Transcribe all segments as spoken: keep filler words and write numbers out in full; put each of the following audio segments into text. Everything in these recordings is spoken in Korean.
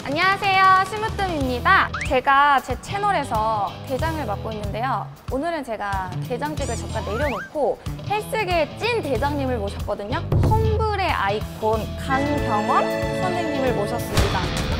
안녕하세요, 심으뜸입니다. 제가 제 채널에서 대장을 맡고 있는데요. 오늘은 제가 대장직을 잠깐 내려놓고 헬스계의 찐 대장님을 모셨거든요. 험블의 아이콘 강경원 선생님을 모셨습니다.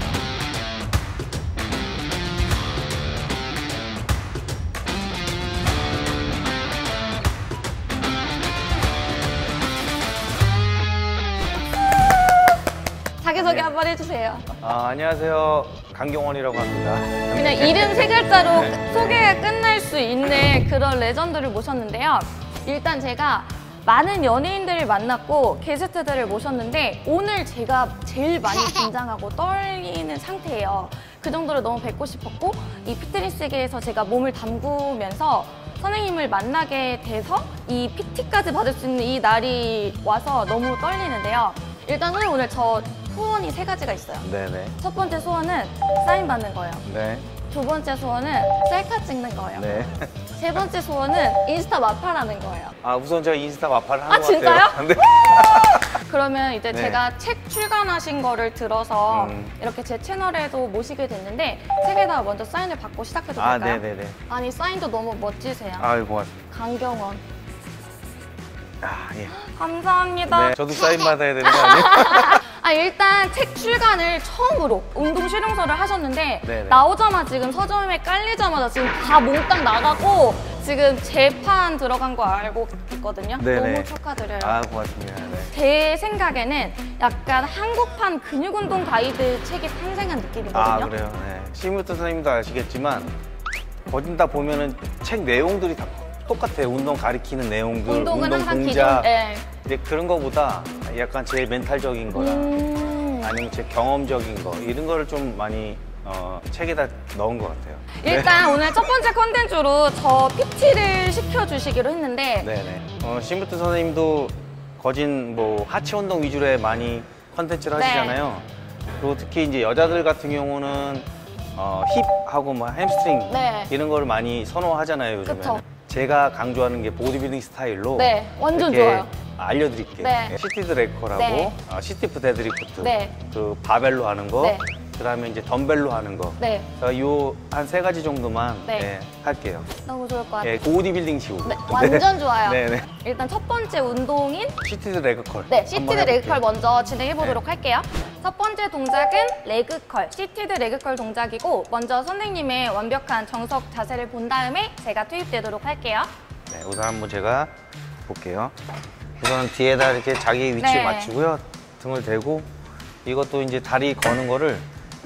자기소개 한번 해주세요. 아, 안녕하세요. 강경원이라고 합니다. 그냥 이름 세 글자로 네. 소개가 끝날 수 있는 그런 레전드를 모셨는데요. 일단 제가 많은 연예인들을 만났고 게스트들을 모셨는데 오늘 제가 제일 많이 긴장하고 떨리는 상태예요. 그 정도로 너무 뵙고 싶었고 이 피트니스계에서 제가 몸을 담그면서 선생님을 만나게 돼서 이 피티까지 받을 수 있는 이 날이 와서 너무 떨리는데요. 일단 선생님 오늘 저 소원이 세 가지가 있어요. 네네. 첫 번째 소원은 사인 받는 거예요. 네. 두 번째 소원은 셀카 찍는 거예요. 네. 세 번째 소원은 인스타 마팔하는 거예요. 아, 우선 제가 인스타 마팔을 하는 아, 것 진짜요? 같아요. 네. 그러면 이제 네. 제가 책 출간하신 거를 들어서 음. 이렇게 제 채널에도 모시게 됐는데 책에다가 먼저 사인을 받고 시작해도 아, 될까요? 네네네. 아니, 사인도 너무 멋지세요. 아유, 고맙습니다. 강경원. 아, 예. 감사합니다. 네, 저도 사인 받아야 되는 거 아니에요? 아, 일단 책 출간을 처음으로 운동 실용서를 하셨는데 네네. 나오자마자 지금 서점에 깔리자마자 지금 다 몽땅 나가고 지금 재판 들어간 거 알고 있거든요. 네네. 너무 축하드려요. 아, 고맙습니다. 네. 제 생각에는 약간 한국판 근육운동 가이드 책이 탄생한 느낌이거든요. 아, 그래요? 네. 심으뜸 선생님도 아시겠지만 거진 다 보면은 책 내용들이 다 똑같아요. 운동 가리키는 내용들, 운동은 운동 항상 동작. 기존, 네. 근데 그런 거보다 약간 제 멘탈적인 거나 음... 아니면 제 경험적인 거 이런 거를 좀 많이 어, 책에다 넣은 것 같아요. 일단 네. 오늘 첫 번째 컨텐츠로 저 피티를 시켜주시기로 했는데 네네. 어, 심으뜸 선생님도 거진 뭐 하체 운동 위주로 많이 컨텐츠를 네. 하시잖아요. 그리고 특히 이제 여자들 같은 경우는 어, 힙하고 뭐 햄스트링 네. 이런 거를 많이 선호하잖아요, 요즘에는. 그쵸. 제가 강조하는 게 보디빌딩 스타일로 네, 완전 이렇게 좋아요. 알려드릴게요. 네. 시티드 레커라고 네. 어, 시티프 데드리프트, 네. 그 바벨로 하는 거, 네. 그다음에 이제 덤벨로 하는 거. 네. 요 한 세 가지 정도만 네. 예, 할게요. 너무 좋을 것 같아요. 예, 보디빌딩 식으로. 네, 완전 좋아요. 네네. 일단 첫 번째 운동인 시티드 레그컬. 네, 시티드 한번 레그컬 해볼게요. 먼저 진행해 보도록 네. 할게요. 첫 번째 동작은 레그컬, 시티드 레그컬 동작이고 먼저 선생님의 완벽한 정석 자세를 본 다음에 제가 투입되도록 할게요. 네, 우선 한번 제가 볼게요. 우선 뒤에다 이렇게 자기 위치 네. 맞추고요. 등을 대고 이것도 이제 다리 거는 거를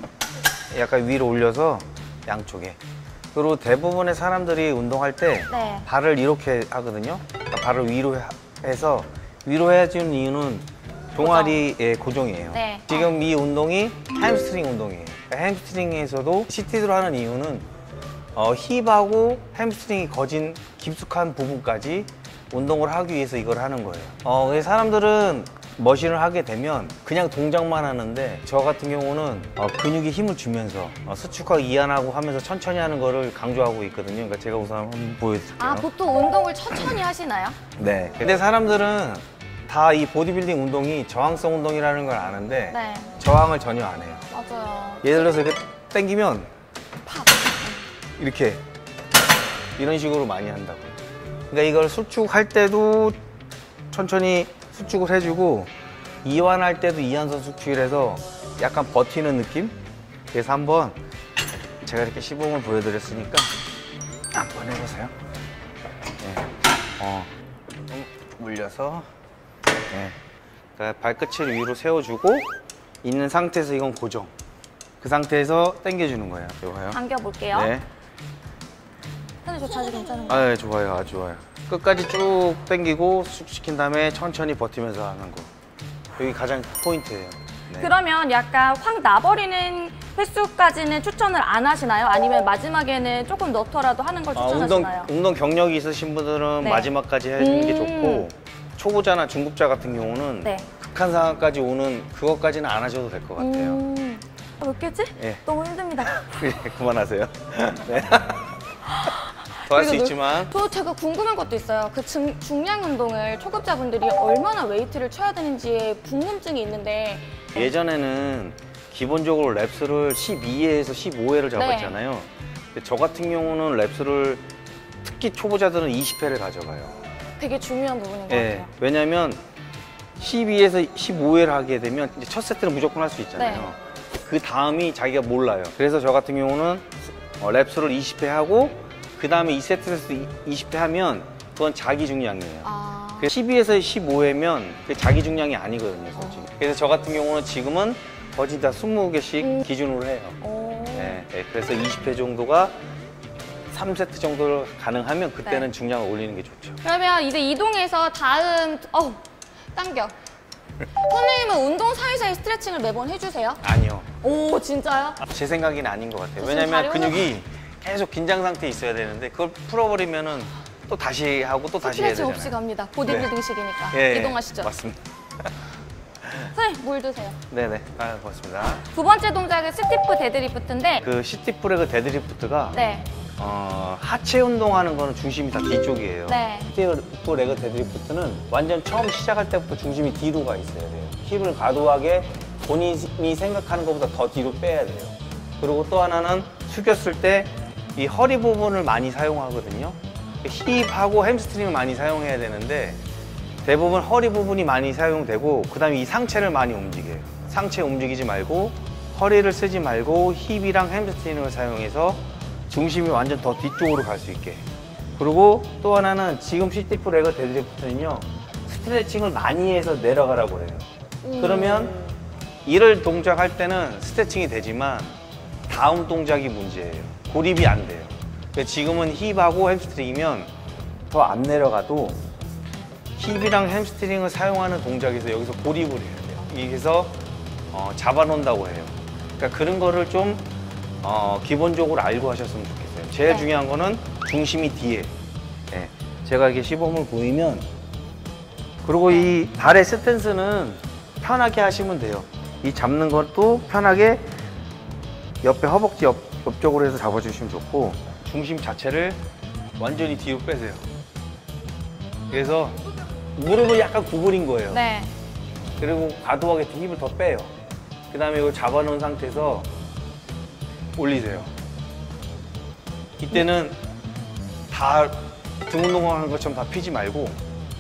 약간 위로 올려서 양쪽에. 그리고 대부분의 사람들이 운동할 때 네. 발을 이렇게 하거든요. 그러니까 발을 위로 해서 위로 해주는 이유는 종아리의 고정이에요. 네. 지금 이 운동이 햄스트링 운동이에요. 그러니까 햄스트링에서도 시티드로 하는 이유는 어, 힙하고 햄스트링이 거진 깊숙한 부분까지 운동을 하기 위해서 이걸 하는 거예요. 어, 사람들은 머신을 하게 되면 그냥 동작만 하는데 저 같은 경우는 어, 근육에 힘을 주면서 어, 수축하고 이완하고 하면서 천천히 하는 거를 강조하고 있거든요. 그러니까 제가 우선 한번 보여드릴게요. 아, 보통 운동을 천천히 하시나요? 네. 근데 사람들은 다 이 보디빌딩 운동이 저항성 운동이라는 걸 아는데 네. 저항을 전혀 안 해요. 맞아요. 예를 들어서 이렇게 당기면 팍! 이렇게 이런 식으로 많이 한다고. 그러니까 이걸 수축할 때도 천천히 수축을 해주고 이완할 때도 이완선 수축을 해서 약간 버티는 느낌? 그래서 한번 제가 이렇게 시범을 보여드렸으니까 한번 해보세요. 네. 어, 좀 물려서 네. 그러니까 발끝을 위로 세워주고 있는 상태에서 이건 고정. 그 상태에서 당겨주는 거예요. 이거요. 당겨볼게요. 네. 근데 저 자세 괜찮은가요? 아, 네, 좋아요. 아주 좋아요. 끝까지 쭉 당기고 수축시킨 다음에 천천히 버티면서 하는 거. 여기 가장 포인트예요. 네. 그러면 약간 확 나버리는 횟수까지는 추천을 안 하시나요? 아니면 마지막에는 조금 넣더라도 하는 걸 아, 추천하시나요? 운동, 운동 경력이 있으신 분들은 네. 마지막까지 해주는 게 음. 좋고 초보자나 중급자 같은 경우는 네. 극한 상황까지 오는 그것까지는 안 하셔도 될 것 같아요. 음... 몇 개지? 예. 너무 힘듭니다. 그만하세요. 네. 더 할 수 그리고 있지만 저 제가 궁금한 것도 있어요. 그 중, 중량 운동을 초급자분들이 얼마나 웨이트를 쳐야 되는지에 궁금증이 있는데 예전에는 기본적으로 랩스를 십이 회에서 십오 회를 잡았잖아요. 근데 저 같은 경우는 랩스를 특히 초보자들은 이십 회를 가져가요. 되게 중요한 부분인 것 예, 같아요. 왜냐면 십이에서 십오 회를 하게 되면 이제 첫 세트는 무조건 할 수 있잖아요. 네. 그 다음이 자기가 몰라요. 그래서 저 같은 경우는 어, 랩스를 이십 회 하고 그 다음에 이 세트에서 이십 회 하면 그건 자기 중량이에요. 아, 십이에서 십오 회면 그게 자기 중량이 아니거든요, 솔직히. 그래서 저 같은 경우는 지금은 거진 다 스무 개씩 음. 기준으로 해요. 오. 네, 네, 그래서 이십 회 정도가 삼 세트 정도 가능하면 그때는 네. 중량을 올리는 게 좋죠. 그러면 이제 이동해서 다음, 어 당겨. 선생님은 운동 사이사이 스트레칭을 매번 해주세요? 아니요. 오, 진짜요? 제 생각에는 아닌 것 같아요. 지금 왜냐면 다리 근육이 계속 긴장 상태에 있어야 되는데 그걸 풀어버리면은 또 다시 하고 또 다시 해야 스트레칭 되잖아요. 없이 갑니다. 보디빌딩식이니까. 예, 예, 이동하시죠. 맞습니다. 선생님, 물 드세요. 네네. 아, 고맙습니다. 두 번째 동작은 스티프 데드리프트인데, 그 시티프레그 데드리프트가 네, 어, 하체 운동하는 거는 중심이 다 뒤쪽이에요. 네. 시티프레그 데드리프트는 완전 처음 시작할 때부터 중심이 뒤로 가 있어야 돼요. 힙을 과도하게 본인이 생각하는 것보다 더 뒤로 빼야 돼요. 그리고 또 하나는 숙였을 때 이 허리 부분을 많이 사용하거든요. 힙하고 햄스트링을 많이 사용해야 되는데 대부분 허리 부분이 많이 사용되고 그 다음에 이 상체를 많이 움직여요. 상체 움직이지 말고 허리를 쓰지 말고 힙이랑 햄스트링을 사용해서 중심이 완전 더 뒤쪽으로 갈 수 있게. 그리고 또 하나는 지금 시티프레그 데드리프트는요, 스트레칭을 많이 해서 내려가라고 해요. 음. 그러면 이를 동작할 때는 스트레칭이 되지만 다음 동작이 문제예요. 고립이 안 돼요. 그러니까 지금은 힙하고 햄스트링이면 더 안 내려가도 힙이랑 햄스트링을 사용하는 동작에서 여기서 고립을 해야 돼요. 여기서 어, 잡아놓는다고 해요. 그러니까 그런 거를 좀 어, 기본적으로 알고 하셨으면 좋겠어요. 제일 네. 중요한 거는 중심이 뒤에. 네. 제가 이렇게 시범을 보이면, 그리고 이 발의 스탠스는 편하게 하시면 돼요. 이 잡는 것도 편하게 옆에 허벅지 옆, 옆쪽으로 해서 잡아주시면 좋고, 중심 자체를 완전히 뒤로 빼세요. 그래서 무릎을 약간 구부린 거예요. 네. 그리고 과도하게 힙을 더 빼요. 그 다음에 이걸 잡아놓은 상태에서 올리세요. 이때는 다 등 운동하는 것처럼 다 피지 말고,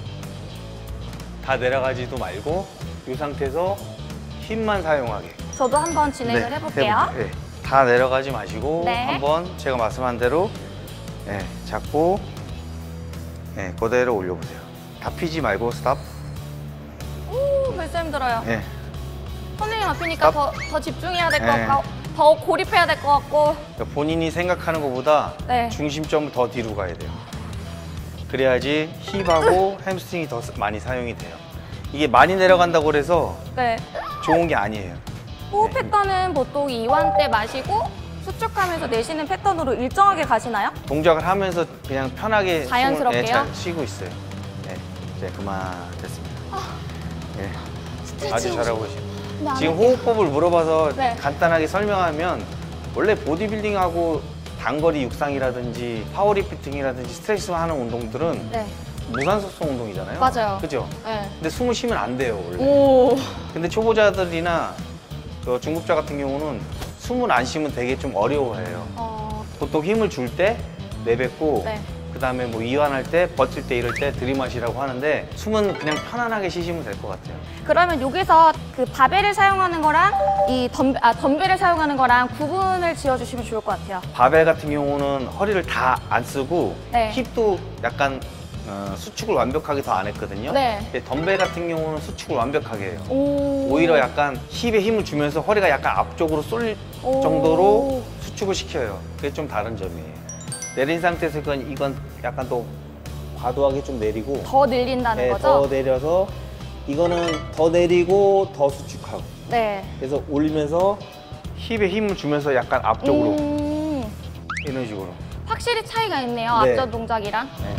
다 내려가지도 말고, 이 상태에서 힘만 사용하게. 저도 한번 진행을 해볼게요. 해볼게요. 네. 다 내려가지 마시고 네. 한번 제가 말씀한 대로 네, 잡고 네, 그대로 올려보세요. 다 피지 말고 스탑. 오, 벌써 힘들어요. 네. 선생님 앞이니까 스탑. 더, 더 집중해야 될 것 네. 같고, 더 고립해야 될 것 같고. 그러니까 본인이 생각하는 것보다 네. 중심점을 더 뒤로 가야 돼요. 그래야지 힙하고 햄스트링이 더 많이 사용이 돼요. 이게 많이 내려간다고 해서 네. 좋은 게 아니에요. 호흡 네. 패턴은 보통 이완 때 마시고 수축하면서 내쉬는 패턴으로 일정하게 가시나요? 동작을 하면서 그냥 편하게 자연스럽게요? 숨을, 네, 잘 쉬고 있어요. 네, 이제 그만 됐습니다. 네, 아주 잘하고 계시죠. 네, 안 지금 할게요. 호흡법을 물어봐서 네. 간단하게 설명하면, 원래 보디빌딩하고 단거리 육상이라든지 파워리프팅이라든지 스트레칭 하는 운동들은 네. 무산소성 운동이잖아요. 맞아요. 그죠? 네. 근데 숨을 쉬면 안 돼요, 원래. 오. 근데 초보자들이나 그 중급자 같은 경우는 숨을 안 쉬면 되게 좀 어려워해요. 어, 보통 힘을 줄 때 내뱉고, 네. 그 다음에 뭐 이완할 때, 버틸 때 이럴 때 들이마시라고 하는데, 숨은 그냥 편안하게 쉬시면 될 것 같아요. 그러면 여기서 그 바벨을 사용하는 거랑 이 덤, 아, 덤벨을 사용하는 거랑 구분을 지어주시면 좋을 것 같아요. 바벨 같은 경우는 허리를 다 안 쓰고 네. 힙도 약간 어, 수축을 완벽하게 더 안 했거든요. 네. 근데 덤벨 같은 경우는 수축을 완벽하게 해요. 오. 오히려 약간 힙에 힘을 주면서 허리가 약간 앞쪽으로 쏠릴 오. 정도로 수축을 시켜요. 그게 좀 다른 점이에요. 내린 상태에서 이건, 이건 약간 또 과도하게 좀 내리고, 더 늘린다는 네, 거죠? 더 내려서 이거는 더 내리고 더 수축하고, 네. 그래서 올리면서 힙에 힘을 주면서 약간 앞쪽으로 음, 이런 식으로. 확실히 차이가 있네요. 네. 앞전 동작이랑. 네.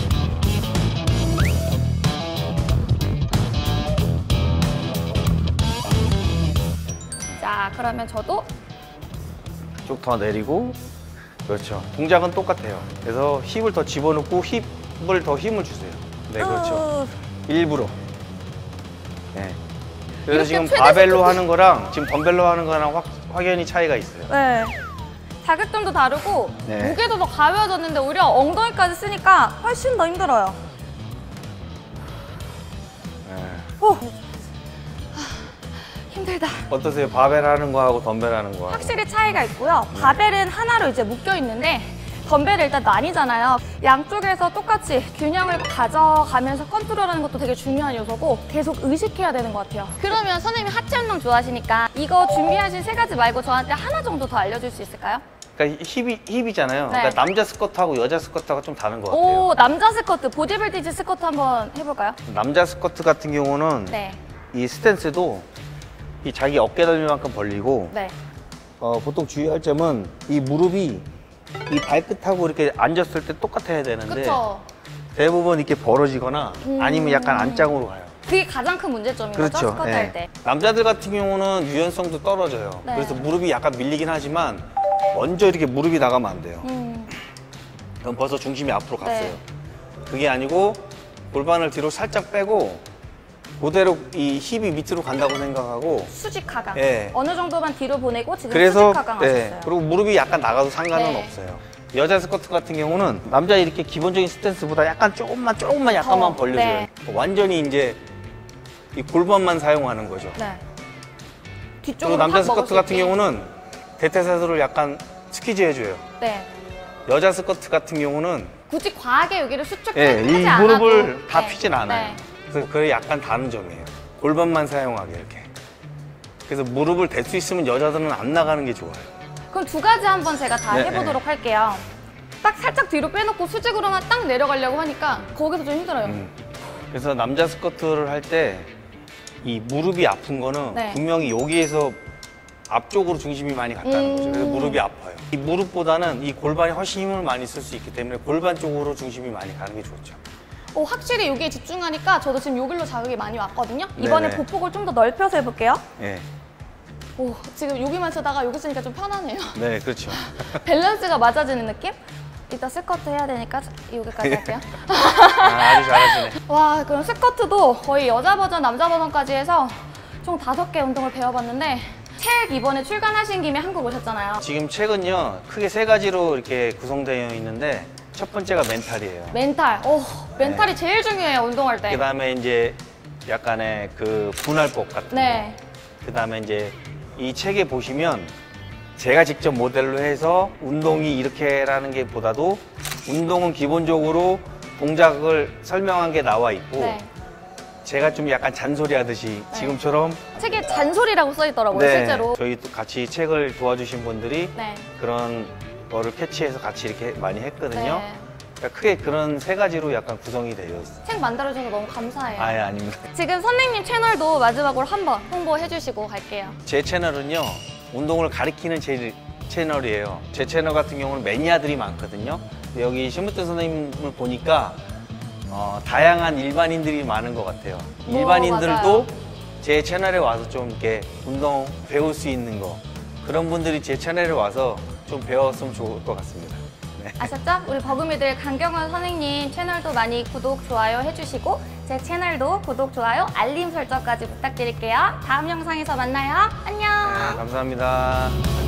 자, 그러면 저도 쭉 더 내리고, 그렇죠. 동작은 똑같아요. 그래서 힙을 더 집어넣고 힙을 더 힘을 주세요. 네, 그렇죠. 으, 일부러. 네. 그래서 이렇게 지금 최대 바벨로 스쿼트- 하는 거랑 지금 덤벨로 하는 거랑 확 확연히 차이가 있어요. 네. 자극점도 다르고 네. 무게도 더 가벼워졌는데 오히려 엉덩이까지 쓰니까 훨씬 더 힘들어요. 네. 오. 하, 힘들다. 어떠세요? 바벨 하는 거하고 덤벨 하는 거하고? 확실히 차이가 있고요. 바벨은 하나로 이제 묶여 있는데 덤벨은 일단 나뉘잖아요. 양쪽에서 똑같이 균형을 가져가면서 컨트롤하는 것도 되게 중요한 요소고 계속 의식해야 되는 것 같아요. 그러면 선생님이 하체 운동 좋아하시니까 이거 준비하신 세 가지 말고 저한테 하나 정도 더 알려줄 수 있을까요? 그러니까 힙이, 힙이잖아요. 네. 그러니까 남자 스쿼트하고 여자 스쿼트하고 좀 다른 것 같아요. 오, 남자 스쿼트, 보디빌디지 스쿼트 한번 해볼까요? 남자 스쿼트 같은 경우는 네. 이 스탠스도 이 자기 어깨 넓이만큼 벌리고 네. 어, 보통 주의할 점은 이 무릎이 이 발끝하고 이렇게 앉았을 때 똑같아야 되는데 그쵸. 대부분 이렇게 벌어지거나 음. 아니면 약간 안짝으로 가요. 그게 가장 큰 문제점인 거죠, 그렇죠. 스쿼트 예. 할 때. 남자들 같은 경우는 유연성도 떨어져요. 네. 그래서 무릎이 약간 밀리긴 하지만 먼저 이렇게 무릎이 나가면 안 돼요. 음. 그럼 벌써 중심이 앞으로 갔어요. 네. 그게 아니고 골반을 뒤로 살짝 빼고 그대로 이 힙이 밑으로 간다고 생각하고 수직 하강. 예. 어느 정도만 뒤로 보내고 지금 그래서 수직 하강 예, 하셨어요. 그리고 무릎이 약간 나가도 상관은 네. 없어요. 여자 스쿼트 같은 경우는 남자 이렇게 기본적인 스탠스보다 약간 조금만 조금만 약간만 더, 벌려줘요. 네. 완전히 이제 이 골반만 사용하는 거죠. 네. 그리고 뒤쪽으로 남자 확 스쿼트 먹을 수 같은 있게. 경우는 대퇴사슬을 약간 스퀴즈 해줘요. 네. 여자 스쿼트 같은 경우는 굳이 과하게 여기를 수축하지 예, 이 않아도 무릎을 다 네. 펴진 않아요. 네. 그래서 그게 약간 다른 점이에요. 골반만 사용하게 이렇게. 그래서 무릎을 댈 수 있으면 여자들은 안 나가는 게 좋아요. 그럼 두 가지 한번 제가 다 네, 해보도록 할게요. 딱 살짝 뒤로 빼놓고 수직으로만 딱 내려가려고 하니까 거기서 좀 힘들어요. 음. 그래서 남자 스쿼트를 할 때 이 무릎이 아픈 거는 네. 분명히 여기에서 앞쪽으로 중심이 많이 갔다는 음. 거죠. 그래서 무릎이 아파요. 이 무릎보다는 이 골반이 훨씬 힘을 많이 쓸 수 있기 때문에 골반 쪽으로 중심이 많이 가는 게 좋죠. 오, 확실히 여기에 집중하니까 저도 지금 여기로 자극이 많이 왔거든요. 이번에 네네. 보폭을 좀 더 넓혀서 해볼게요. 예. 오, 지금 여기만 쓰다가 여기 쓰니까 좀 편하네요. 네, 그렇죠. 밸런스가 맞아지는 느낌? 이따 스쿼트 해야 되니까 여기까지 할게요. 아, 아주 잘하시네. 와, 그럼 스쿼트도 거의 여자 버전, 남자 버전까지 해서 총 다섯 개 운동을 배워봤는데 책 이번에 출간하신 김에 한국 오셨잖아요. 지금 책은요, 크게 세 가지로 이렇게 구성되어 있는데 첫 번째가 멘탈이에요. 멘탈. 오, 멘탈이 네. 제일 중요해요, 운동할 때. 그 다음에 이제 약간의 그 분할법 같은 네. 거. 그 다음에 이제 이 책에 보시면 제가 직접 모델로 해서 운동이 이렇게라는 게 보다도 운동은 기본적으로 동작을 설명한 게 나와 있고 네. 제가 좀 약간 잔소리 하듯이 네. 지금처럼 책에 잔소리라고 써있더라고요, 네, 실제로. 저희 또 같이 책을 도와주신 분들이 네. 그런 거를 캐치해서 같이 이렇게 많이 했거든요. 네. 그러니까 크게 그런 세 가지로 약간 구성이 되어 있어요. 책 만들어주셔서 너무 감사해요. 아예 아닙니다. 지금 선생님 채널도 마지막으로 한번 홍보해주시고 갈게요. 제 채널은요, 운동을 가리키는 제 채널이에요. 제 채널 같은 경우는 매니아들이 많거든요. 여기 신무태 선생님을 보니까 어, 다양한 일반인들이 많은 것 같아요. 오, 일반인들도 맞아요. 제 채널에 와서 좀 이렇게 운동 배울 수 있는 거, 그런 분들이 제 채널에 와서 좀 배웠으면 좋을 것 같습니다. 네. 아셨죠? 우리 버금이들 강경원 선생님 채널도 많이 구독, 좋아요 해주시고 제 채널도 구독, 좋아요, 알림 설정까지 부탁드릴게요. 다음 영상에서 만나요. 안녕. 네, 감사합니다.